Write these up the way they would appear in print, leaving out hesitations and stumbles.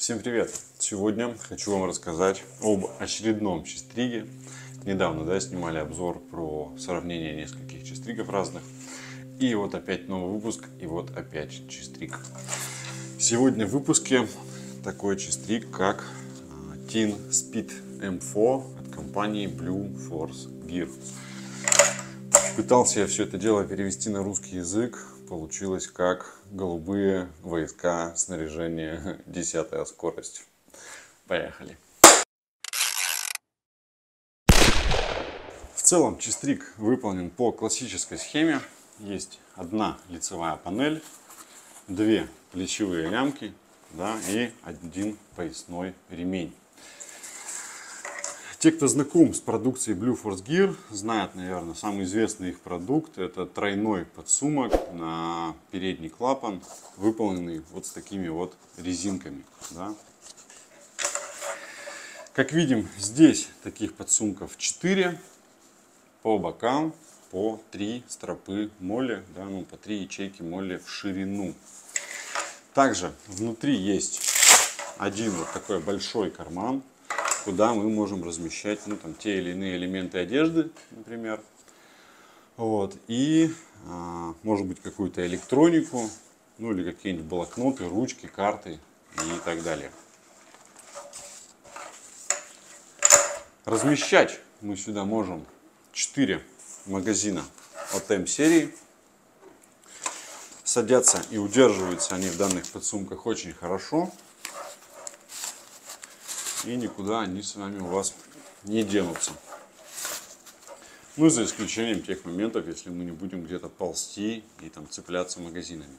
Всем привет! Сегодня хочу вам рассказать об очередном чистриге. Недавно снимали обзор про сравнение нескольких чистригов разных. И вот опять новый выпуск, и вот опять чистриг. Сегодня в выпуске такой чистриг, как Tin Speed M4 от компании Blue Force Gear. Пытался я все это дело перевести на русский язык. Получилось как голубые войска, снаряжение, 10-я скорость. Поехали. В целом чистриг выполнен по классической схеме. Есть одна лицевая панель, две плечевые лямки, и один поясной ремень. Те, кто знаком с продукцией Blue Force Gear, знают, наверное, самый известный их продукт. Это тройной подсумок на передний клапан, выполненный вот с такими вот резинками. Как видим, здесь таких подсумков 4 по бокам, по 3 стропы молли, по 3 ячейки молли в ширину. Также внутри есть один вот такой большой карман, куда мы можем размещать те или иные элементы одежды, например. И может быть какую-то электронику, или какие-нибудь блокноты, ручки, карты и так далее. Размещать мы сюда можем 4 магазина от М-серии. Садятся и удерживаются они в данных подсумках очень хорошо. И никуда они с вами у вас не денутся. За исключением тех моментов, если мы не будем где-то ползти и цепляться магазинами.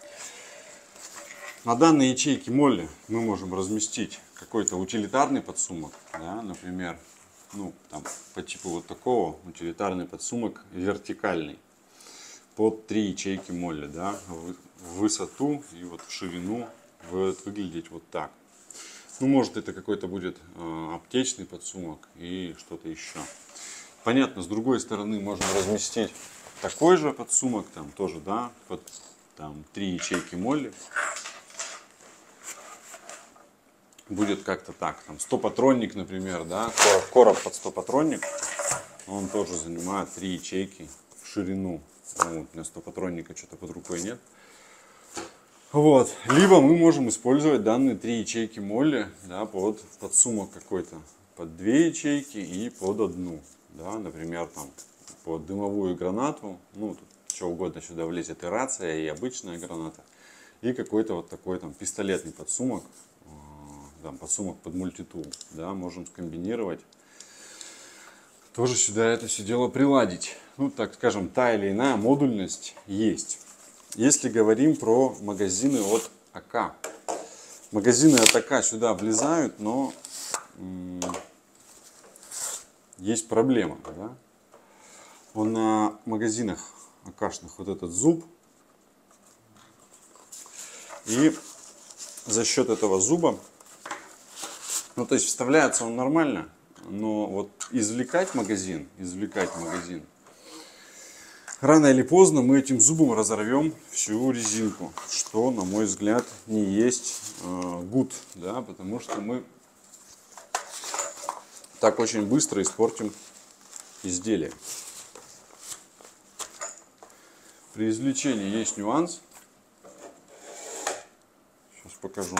На данной ячейке молли мы можем разместить какой-то утилитарный подсумок, например, по типу вот такого, утилитарный подсумок вертикальный, под 3 ячейки молли, в высоту и вот в ширину будет выглядеть вот так. Может, это какой-то будет аптечный подсумок и что-то еще. Понятно, с другой стороны можем разместить такой же подсумок, тоже, под 3 ячейки молли. Будет как-то так, 100-патронник, например, короб под 100-патронник, он тоже занимает 3 ячейки в ширину. У меня 100-патронника что-то под рукой нет. Либо мы можем использовать данные 3 ячейки молли под подсумок какой-то, под 2 ячейки и под одну. Например, под дымовую гранату, тут что угодно сюда влезет, и рация, и обычная граната. И какой-то вот такой пистолетный подсумок, подсумок под мультитул, можем скомбинировать. Тоже сюда это все дело приладить. Так скажем, та или иная модульность есть. Если говорим про магазины от АК. Магазины от АК сюда влезают, но есть проблема. На магазинах АКшных вот этот зуб. И за счет этого зуба, то есть вставляется он нормально, но извлекать магазин, рано или поздно мы этим зубом разорвем всю резинку, что, на мой взгляд, не есть good, потому что мы так очень быстро испортим изделие. При извлечении есть нюанс. Сейчас покажу.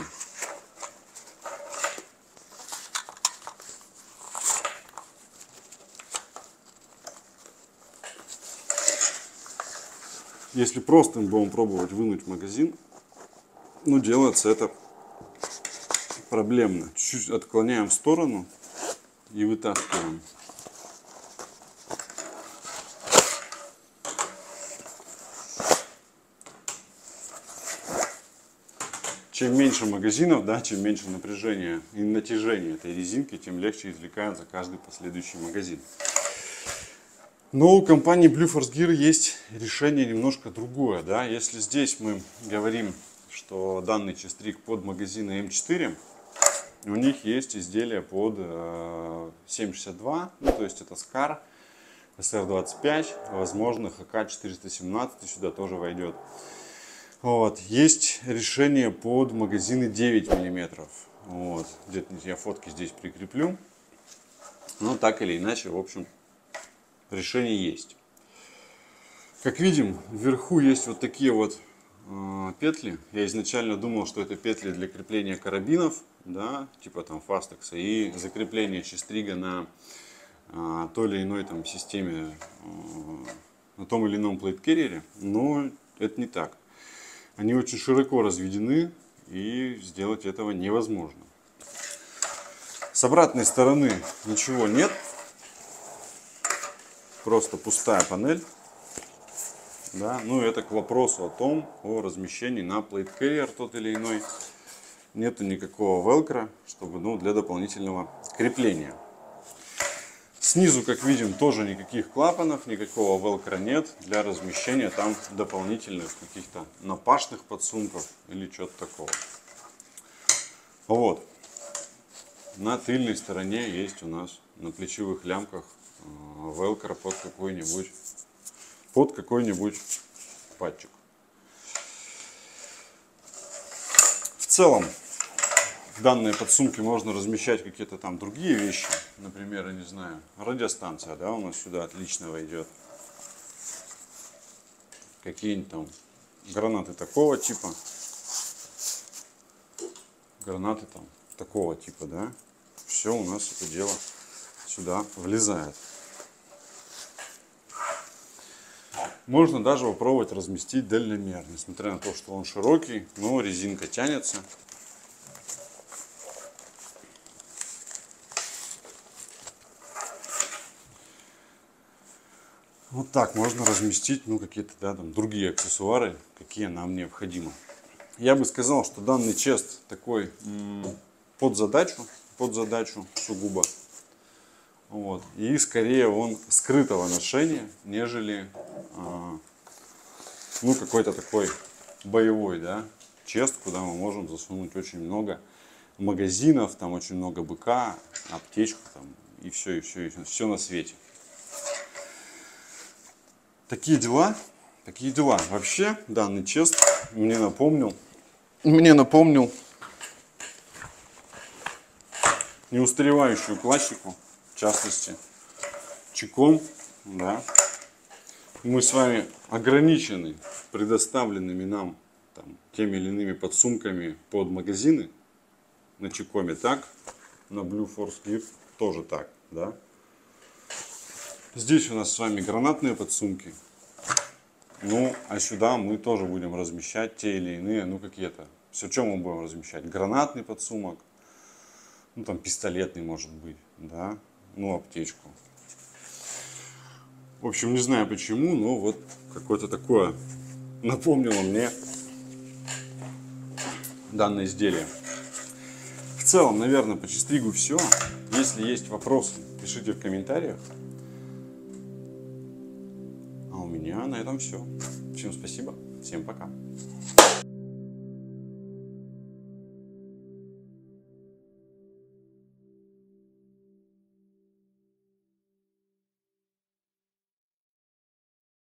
Если просто будем пробовать вынуть магазин, делается это проблемно. Чуть-чуть отклоняем в сторону и вытаскиваем. Чем меньше магазинов, чем меньше напряжения и натяжения этой резинки, тем легче извлекается каждый последующий магазин. Но у компании Blue Force Gear есть решение немножко другое. Если здесь мы говорим, что данный чистриг под магазины М4, у них есть изделия под 7,62, то есть это SCAR, SR25, возможно ХК-417 сюда тоже войдет. Есть решение под магазины 9 мм. Вот. Где-то я фотки здесь прикреплю. Но так или иначе, в общем, решение есть. Как видим, вверху есть вот такие вот петли. Я изначально думал, что это петли для крепления карабинов, да, типа там фастекса, и закрепление чистрига на той или иной там системе, на том или ином плейткерриере, но это не так. Они очень широко разведены, и сделать этого невозможно. С обратной стороны ничего нет, просто пустая панель. Да? Ну, это к вопросу о размещении на плейткерриер тот или иной. Нету никакого велкро, чтобы, для дополнительного крепления. Снизу, как видим, тоже никаких клапанов, никакого велкро нет для размещения там дополнительных каких-то напашных подсумков или чего-то такого. Вот. На тыльной стороне есть у нас на плечевых лямках велкро под какой-нибудь патчик. В целом, в данные подсумки можно размещать какие-то там другие вещи. Например, я не знаю, радиостанция, да, у нас сюда отлично войдет. Какие-нибудь там гранаты такого типа. Гранаты там такого типа, да. Все у нас это дело сюда влезает. Можно даже попробовать разместить дальномер. Несмотря на то, что он широкий, но резинка тянется. Вот так можно разместить какие-то там другие аксессуары, какие нам необходимы. Я бы сказал, что данный чест такой под задачу сугубо. Вот. И скорее он скрытого ношения, нежели какой-то такой боевой, да, чест, куда мы можем засунуть очень много магазинов, там очень много БК, аптечку там, и все на свете. Такие дела. Вообще, данный чест мне напомнил неустаревающую классику, в частности, чеком, да. Мы с вами ограничены предоставленными нам теми или иными подсумками под магазины. На чекоме так, на Blue Force Grip тоже так, да. Здесь у нас с вами гранатные подсумки. А сюда мы тоже будем размещать те или иные, какие-то. Все, что мы будем размещать? Гранатный подсумок, там пистолетный может быть, да, аптечку. В общем, не знаю почему, но вот какое-то такое напомнило мне данное изделие. В целом, наверное, по честригу все. Если есть вопросы, пишите в комментариях. А у меня на этом все. Всем спасибо, всем пока.